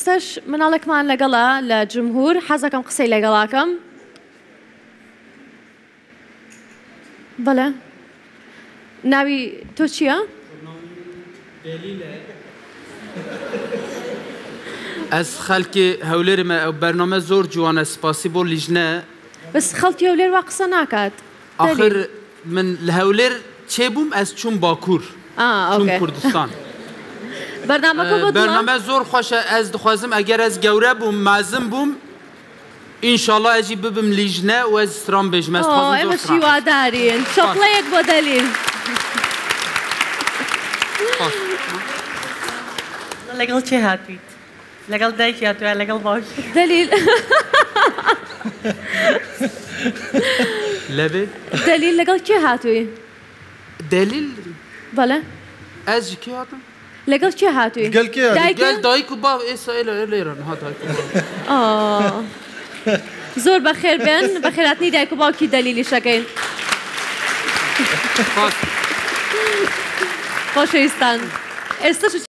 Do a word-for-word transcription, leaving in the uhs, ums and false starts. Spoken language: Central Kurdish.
ئێستش مناڵێکمان لەگەڵا لە جمهور حەزەکەم قسەی لەگەڵاکەم. بەڵێ ناوی تۆ چییە؟ ئەس خەڵکی هەولێرمە ئەو بەرنامە زۆر جوانە سپاسی بۆ لیژنە. بەس خەڵکی هەولێر وا قسە ناکات. آخر من لە هەولێر چێبووم ئەس چوون باکوور چوون کوردستان. بەرنامە زۆر خۆشە ئەس دخوازم ئەگەر ئەس گەورە بووم مازم بووم ئینشاڵڵا ئەجی ببم لیژنە و ئەس سرام بێژمە ئێمە شیوادارین شۆقڵەیەک بۆ دەلیل. لەگەڵ چێ هاتویت؟ لەگەڵ دایکی هاتووە لەگەڵ باوک؟ دەلیل لەبێ دەلیل لەگەڵ کێ هاتووی؟ دەلیل بەڵێ ئەس ji kê hatim لەگەڵ کێ هاتووی؟ گەل دایک و باو ئێستا لێرن ها دایک و باو. زۆر بەخێر بێن بە خێراتنی دایک و باوکی دەلیلی شەکەین. خۆشەویستان ئێستش